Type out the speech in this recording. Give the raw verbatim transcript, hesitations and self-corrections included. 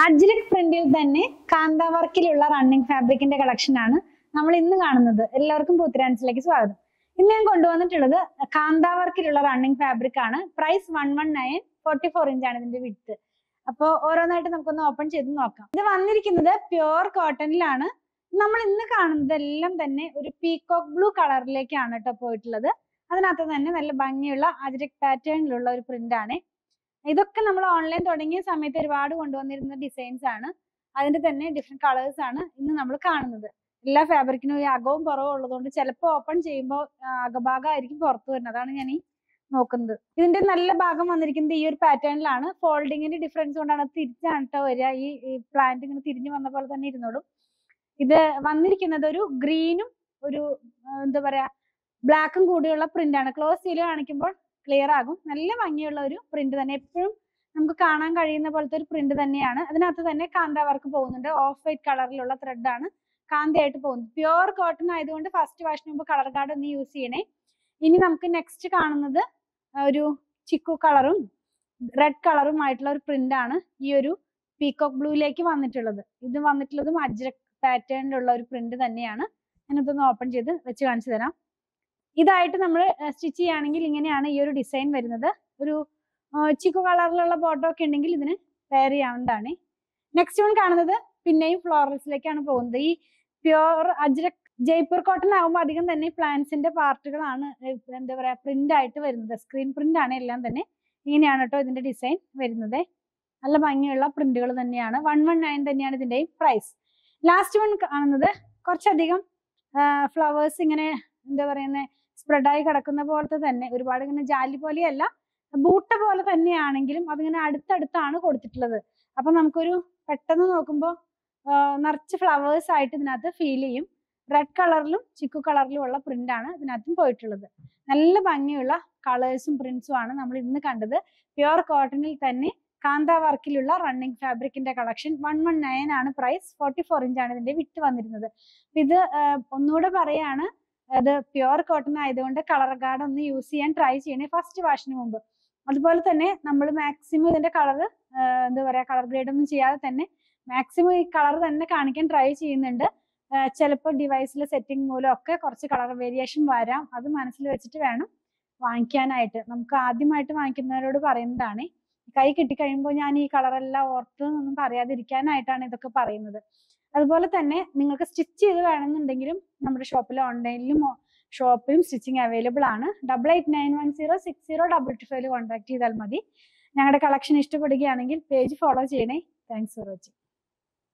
അജ്രക് പ്രിന്റിൽ തന്നെ കാന്ത വർക്കിലുള്ള റണ്ണിങ് ഫാബ്രിക്കിന്റെ കളക്ഷൻ ആണ് നമ്മൾ ഇന്ന് കാണുന്നത്. എല്ലാവർക്കും പൂത്തിരാൻസിലേക്ക് സ്വാഗതം. ഇന്ന് ഞാൻ കൊണ്ടുവന്നിട്ടുള്ളത് കാന്ത വർക്കിലുള്ള റണ്ണിങ് ഫാബ്രിക് ആണ്. Price one one nine forty four inch ആണ് ഇതിന്റെ വിഡ്ത്ത്. അപ്പൊ ഓരോന്നായിട്ട് നമുക്കൊന്ന് ഓപ്പൺ ചെയ്ത് നോക്കാം. ഇത് വന്നിരിക്കുന്നത് പ്യുവർ കോട്ടണിലാണ്. നമ്മൾ ഇന്ന് കാണുന്നത് എല്ലാം തന്നെ ഒരു പീകോക്ക് ബ്ലൂ കളറിലേക്കാണ് കേട്ടോ പോയിട്ടുള്ളത്. അതിനകത്ത് തന്നെ നല്ല ഭംഗിയുള്ള അജ്രക് പാറ്റേണിലുള്ള ഒരു പ്രിന്റ് ആണ്. ഇതൊക്കെ നമ്മൾ ഓൺലൈൻ തുടങ്ങിയ സമയത്ത് ഒരുപാട് കൊണ്ടുവന്നിരുന്ന ഡിസൈൻസ് ആണ്. അതിന്റെ തന്നെ ഡിഫറെന്റ് കളേഴ്സ് ആണ് ഇന്ന് നമ്മൾ കാണുന്നത്. എല്ലാ ഫാബ്രിക്കിനും ഈ അകവും പുറവും ഉള്ളതുകൊണ്ട് ചിലപ്പോൾ ഓപ്പൺ ചെയ്യുമ്പോൾ അകഭാഗമായിരിക്കും പുറത്തു വരുന്നത്. അതാണ് ഞാൻ ഈ നോക്കുന്നത്. ഇതിന്റെ നല്ല ഭാഗം വന്നിരിക്കുന്നത് ഈ ഒരു പാറ്റേണിലാണ്. ഫോൾഡിങ്ങിന്റെ ഡിഫറൻസ് കൊണ്ടാണ് തിരിച്ചാണ് കേട്ടോ വരിക. ഈ പ്ലാന്റ് ഇങ്ങനെ തിരിഞ്ഞു വന്ന പോലെ തന്നെ ഇരുന്നോളും. ഇത് വന്നിരിക്കുന്നത് ഒരു ഗ്രീനും ഒരു എന്താ പറയാ ബ്ലാക്കും കൂടിയുള്ള പ്രിന്റ് ആണ്. ക്ലോസ് ചെയ്ത് കാണിക്കുമ്പോൾ ക്ലിയർ ആകും. നല്ല ഭംഗിയുള്ള ഒരു പ്രിന്റ് തന്നെ, എപ്പോഴും നമുക്ക് കാണാൻ കഴിയുന്ന പോലത്തെ ഒരു പ്രിന്റ് തന്നെയാണ്. അതിനകത്ത് തന്നെ കാന്ത വർക്ക് പോകുന്നുണ്ട്. ഓഫ് വൈറ്റ് കളറിലുള്ള ത്രെഡ് ആണ് കാന്തയായിട്ട് പോകുന്നത്. പ്യുവർ കോട്ടൺ ആയതുകൊണ്ട് ഫസ്റ്റ് വാഷിന് മുമ്പ് കളർ കാർഡ് ഒന്ന് യൂസ് ചെയ്യണേ. ഇനി നമുക്ക് നെക്സ്റ്റ് കാണുന്നത് ഒരു ചിക്കു കളറും റെഡ് കളറും ആയിട്ടുള്ള ഒരു പ്രിന്റ് ആണ് ഈ ഒരു പീകോക്ക് ബ്ലൂയിലേക്ക് വന്നിട്ടുള്ളത്. ഇത് വന്നിട്ടുള്ളതും അജ്രക് പാറ്റേണിലുള്ള ഒരു പ്രിന്റ് തന്നെയാണ്. ഞാനിതൊന്ന് ഓപ്പൺ ചെയ്ത് വെച്ച് കാണിച്ചു തരാം. ഇതായിട്ട് നമ്മൾ സ്റ്റിച്ച് ചെയ്യുകയാണെങ്കിൽ ഇങ്ങനെയാണ് ഈ ഒരു ഡിസൈൻ വരുന്നത്. ഒരു ചിക്കു കളറിലുള്ള ബോട്ടോ ഒക്കെ ഉണ്ടെങ്കിൽ ഇതിന് പെയർ ചെയ്യാവുന്നതാണ്. നെക്സ്റ്റ് വൺ കാണുന്നത് പിന്നെയും ഫ്ലോറൽസിലേക്കാണ് പോകുന്നത്. ഈ പ്യുവർ അജ്രക് ജയ്പൂർ കോട്ടൺ ആകുമ്പോൾ അധികം തന്നെ പ്ലാന്റ്സിന്റെ പാർട്ടുകളാണ് എന്താ പറയാ പ്രിന്റ് ആയിട്ട് വരുന്നത്. സ്ക്രീൻ പ്രിന്റ് ആണ് എല്ലാം തന്നെ. ഇങ്ങനെയാണ് കേട്ടോ ഇതിന്റെ ഡിസൈൻ വരുന്നത്. നല്ല ഭംഗിയുള്ള പ്രിന്റുകൾ തന്നെയാണ്. വൺ വൺ നയൻ തന്നെയാണ് ഇതിന്റെ പ്രൈസ്. ലാസ്റ്റ് വൺ കാണുന്നത് കുറച്ചധികം ഫ്ലവേഴ്സ് ഇങ്ങനെ എന്താ പറയുന്നത് സ്പ്രെഡായി കിടക്കുന്ന പോലത്തെ തന്നെ, ഒരുപാട് ഇങ്ങനെ ജാലി പോലെയല്ല, ബൂട്ട പോലെ തന്നെയാണെങ്കിലും അതിങ്ങനെ അടുത്തടുത്താണ് കൊടുത്തിട്ടുള്ളത്. അപ്പൊ നമുക്കൊരു പെട്ടെന്ന് നോക്കുമ്പോൾ നിറച്ച് ഫ്ലവേഴ്സ് ആയിട്ട് ഇതിനകത്ത് ഫീൽ ചെയ്യും. റെഡ് കളറിലും ചിക്കു കളറിലും ഉള്ള പ്രിന്റ് ആണ് ഇതിനകത്തും പോയിട്ടുള്ളത്. നല്ല ഭംഗിയുള്ള കളേഴ്സും പ്രിന്റ്സും ആണ് നമ്മൾ ഇന്ന് കണ്ടത്. പ്യുവർ കോട്ടണിൽ തന്നെ കാന്ത വർക്കിലുള്ള റണ്ണിങ് ഫാബ്രിക്കിന്റെ കളക്ഷൻ. വൺ വൺ നയൻ ആണ് പ്രൈസ്. ഫോർട്ടി ഫോർ ഇഞ്ച് ആണ് ഇതിന്റെ വിട്ട് വന്നിരുന്നത്. ഇത് ഒന്നുകൂടെ പറയാണ്, അത് പ്യുവർ കോട്ടൺ ആയതുകൊണ്ട് കളർ ഗാർഡ് ഒന്ന് യൂസ് ചെയ്യാൻ ട്രൈ ചെയ്യണേ ഫസ്റ്റ് വാഷിന് മുമ്പ്. അതുപോലെ തന്നെ നമ്മൾ മാക്സിമം ഇതിന്റെ കളർ എന്താ പറയാ കളർ ഗ്രേഡ് ഒന്നും ചെയ്യാതെ തന്നെ മാക്സിമം ഈ കളർ തന്നെ കാണിക്കാൻ ട്രൈ ചെയ്യുന്നുണ്ട്. ചിലപ്പോൾ ഡിവൈസിലെ സെറ്റിംഗ് മൂലം ഒക്കെ കുറച്ച് കളർ വേരിയേഷൻ വരാം. അത് മനസ്സിൽ വെച്ചിട്ട് വേണം വാങ്ങിക്കാനായിട്ട്. നമുക്ക് ആദ്യമായിട്ട് വാങ്ങിക്കുന്നവരോട് പറയുന്നതാണ്, കൈ കിട്ടിക്കഴിയുമ്പോൾ ഞാൻ ഈ കളറെല്ലാം ഓർത്ത് ഒന്നും പറയാതിരിക്കാനായിട്ടാണ് ഇതൊക്കെ പറയുന്നത്. അതുപോലെ തന്നെ നിങ്ങൾക്ക് സ്റ്റിച്ച് ചെയ്ത് വേണമെന്നുണ്ടെങ്കിലും നമ്മുടെ ഷോപ്പിൽ ഓൺലൈനിലും ഷോപ്പിലും സ്റ്റിച്ചിങ് അവൈലബിൾ ആണ്. Double eight nine one zero six zero double two five contact ചെയ്താൽ മതി. ഞങ്ങളുടെ കളക്ഷൻ ഇഷ്ടപ്പെടുകയാണെങ്കിൽ പേജ് ഫോളോ ചെയ്യണേ. Thanks for watching.